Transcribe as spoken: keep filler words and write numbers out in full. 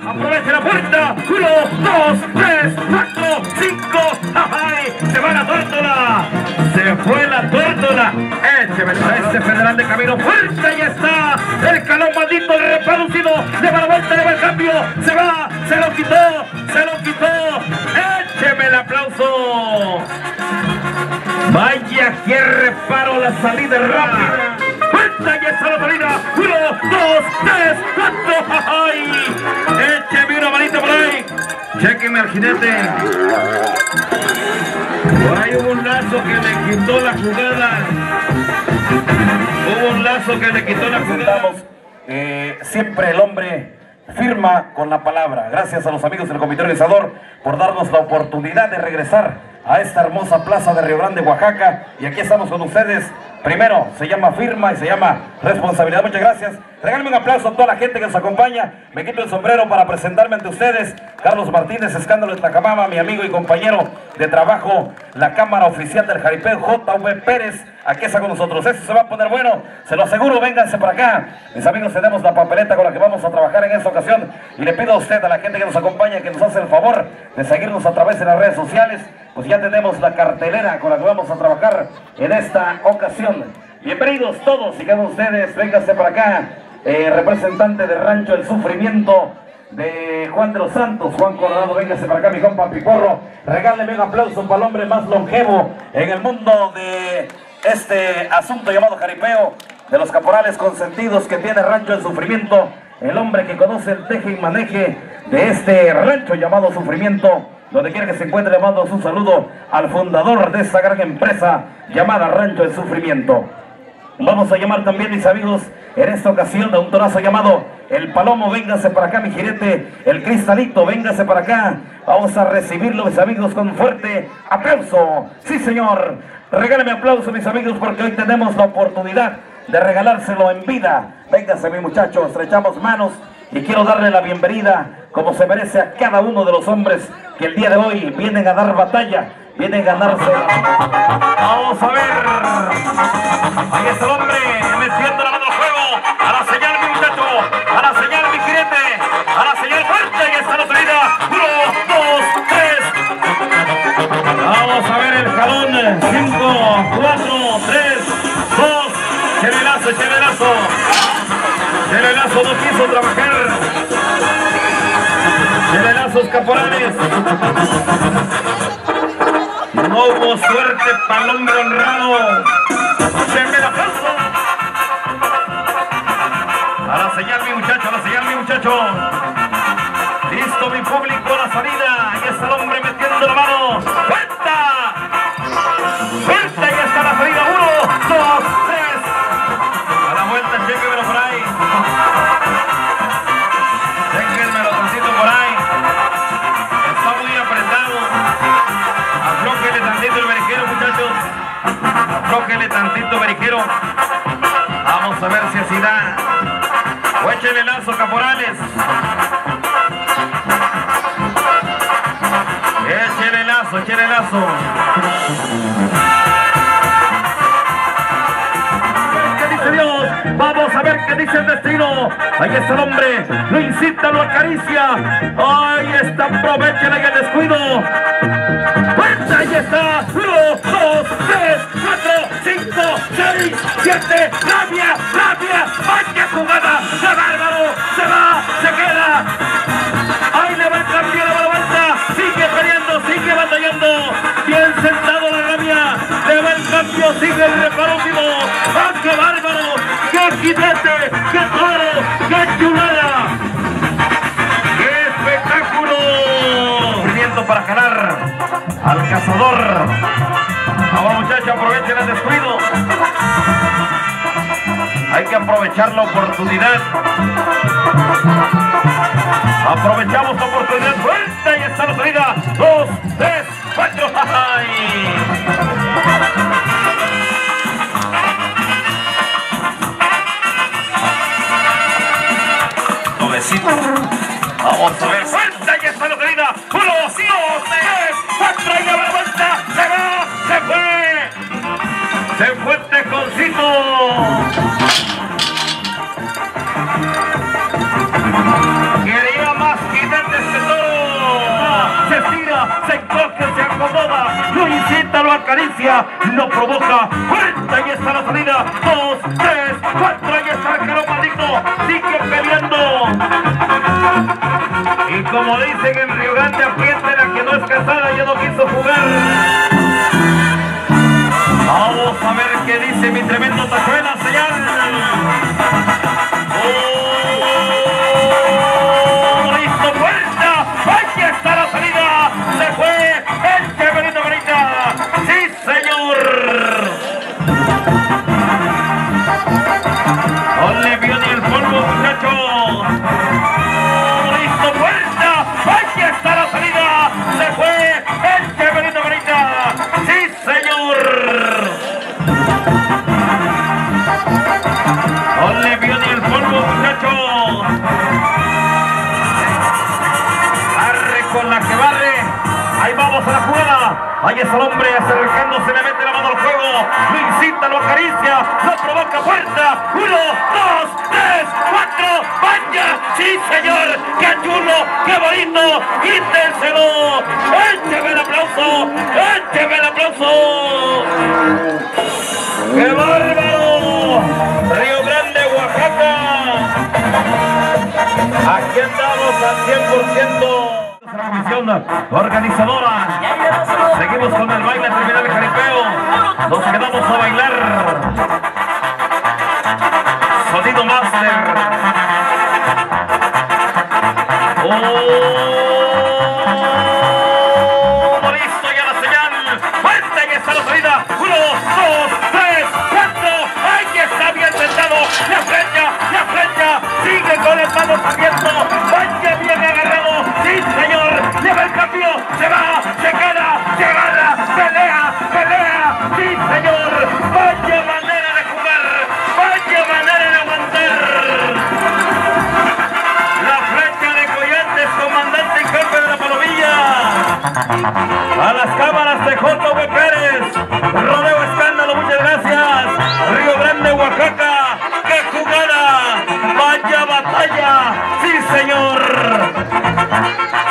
Aprovecha la puerta. Uno, dos, tres, cuatro, cinco. ¡Ay! Se va la tórtola. Se fue la tórtola. Écheme a este Federal de camino fuerte. Y está el calón maldito reproducido. Le va la vuelta, le va el cambio. Se va, se lo quitó, se lo quitó. Écheme el aplauso. Vaya que reparo, la salida rápida. ¡Fuerza! ¡Ya está la salida! ¡Uno, dos, tres, cuatro! ¡Ay! ¡Écheme una manita por ahí! ¡Chequenme al jinete! Por ahí hubo un lazo que le quitó la jugada. Hubo un lazo que le quitó la jugada. Eh, siempre el hombre firma con la palabra. Gracias a los amigos del comité organizador por darnos la oportunidad de regresar a esta hermosa plaza de Río Grande, Oaxaca. Y aquí estamos con ustedes. Primero se llama firma y se llama responsabilidad. Muchas gracias. Regálenme un aplauso a toda la gente que nos acompaña. Me quito el sombrero para presentarme ante ustedes. Carlos Martínez, Escándalo de Tlacamama, mi amigo y compañero de trabajo, la Cámara Oficial del Jaripeo, J V Pérez. Aquí está con nosotros. Esto se va a poner bueno, se lo aseguro. Vénganse para acá. Mis amigos, tenemos la papeleta con la que vamos a trabajar en esta ocasión. Y le pido a usted, a la gente que nos acompaña, que nos hace el favor de seguirnos a través de las redes sociales. Pues ya tenemos la cartelera con la que vamos a trabajar en esta ocasión. Bienvenidos todos y cada uno de ustedes. Vénganse para acá. Eh, representante de Rancho El Sufrimiento de Juan de los Santos, Juan Coronado, véngase para acá, mi compa Piporro. Regáleme un aplauso para el hombre más longevo en el mundo de este asunto llamado jaripeo, de los caporales consentidos que tiene Rancho El Sufrimiento, el hombre que conoce el teje y maneje de este rancho llamado Sufrimiento. Donde quiera que se encuentre, le mando un saludo al fundador de esta gran empresa llamada Rancho El Sufrimiento. Vamos a llamar también, mis amigos, en esta ocasión a un torazo llamado El Palomo. Véngase para acá, mi jinete, el Cristalito, véngase para acá. Vamos a recibirlo, mis amigos, con fuerte aplauso. Sí, señor. Regálame aplauso, mis amigos, porque hoy tenemos la oportunidad de regalárselo en vida. Véngase, mi muchacho, estrechamos manos y quiero darle la bienvenida, como se merece, a cada uno de los hombres que el día de hoy vienen a dar batalla, vienen a ganarse. Vamos a ver. Ahí está el hombre metiendo la mano al fuego. A la señal, mi muchacho. A la señal, mi jinete. A la señal fuerte. Ahí está la salida. Uno, dos, tres. Vamos a ver el jalón. Cinco, cuatro, tres, dos. Chelelazo, chelelazo. Chelelazo no quiso trabajar. Chelelazos caporales. No hubo suerte para el hombre honrado. ¡Denme el aplauso! A la señal, mi muchacho, a la señal, mi muchacho. Listo, mi público, la salida. Ahí está el hombre metiendo la mano. ¡Fuerza! ¡Fuerza! Ahí está la salida. Uno, dos, tres. A la vuelta, chéquemelo por ahí. Chéquenmelo tantito por ahí. Está muy apretado. Aflóquele tantito el berenjero, muchachos. Aflóquele tantito berenjero. Vamos a ver si así da. O échele lazo, caporales. Échele lazo, échele lazo. ¿Qué dice Dios? Vamos a ver qué dice el destino. Ahí está el hombre. Lo incita, lo acaricia. Ahí está, aprovechen en el descuido. ¡Fuerza! Ahí está. Uno, dos, tres, cuatro, cinco, seis, siete. ¡Rabia! ¡Rabia! ¡Vaya jugada! ¡Qué bárbaro! ¡Se va! ¡Se queda! ¡Ahí le va el cambio! ¡Le va la vuelta! ¡Sigue peleando! ¡Sigue batallando! ¡Bien sentado la rabia! ¡Le va el cambio! ¡Sigue el reparo último! ¡Ah, qué bárbaro! ¡Qué jinete! ¡Qué toro! ¡Qué chulada! ¡Qué espectáculo! Movimiento para jalar al cazador. Ahora, muchachos, aprovechen el descuido. Hay que aprovechar la oportunidad. Aprovechamos la oportunidad. ¡Fuerte! Ahí está la salida. Dos, tres, cuatro. ¡Ay! Nuevecito. Vamos a ver. ¡Fuerte! Ahí está la salida. Uno, dos, tres, cuatro. Ahí va la vuelta. Se va. Se fue. Se fue Tejoncito. Quería más que acaricia, lo provoca, fuerte, ahí está la salida, dos, tres, cuatro, ahí está el caro maldito, sigue peleando. Y como dicen en Río Grande, aprieta la que no es casada, ya no quiso jugar. Vamos a ver qué dice mi tremendo tachuela, señal. ¡Oh! ¡Listo, fuerza! ¡Aquí está la salida! ¡Se fue el Cheverino Bonita! ¡Sí, señor! No le vio ni el polvo, muchacho. ¡Listo, fuerza! ¡Aquí está la salida! ¡Se fue el Cheverino Bonita! ¡Sí, señor! No le vio ni el polvo, muchacho. Arre con la que barre. Ahí vamos a la jugada. Ahí está el hombre acercándose, le mete la mano al juego. Lo incita, lo acaricia, lo provoca fuerza. Uno, dos, tres, cuatro. ¡Vaya! ¡Sí, señor! ¡Qué chulo! ¡Qué bonito! ¡Quítenselo! ¡Écheme el aplauso! ¡Écheme el aplauso! ¡Qué bárbaro! Río Grande, Oaxaca. Aquí andamos al cien por ciento. La comisión organizadora. Seguimos con el baile terminal de jaripeo. Nos quedamos a bailar. Sonido Master. Oh, listo ya la señal. Fuerte, ahí está la salida. Uno, dos, tres, cuatro. Ahí está bien sentado. La flecha, la flecha. Sigue con las manos abiertas. Vaya bien agarrado. Sí, señor. Lleva el cambio. Se va, se queda, se agarra. Pelea, pelea. Sí, señor. Vaya manera de jugar. Vaya manera de aguantar. La flecha de Coyantes, comandante en jefe de la Palomilla. A las cámaras de J V Pérez. Rodeo Escándalo, muchas gracias. Río Grande, Oaxaca. ¡Qué jugada! ¡Vaya batalla! ¡Sí, señor!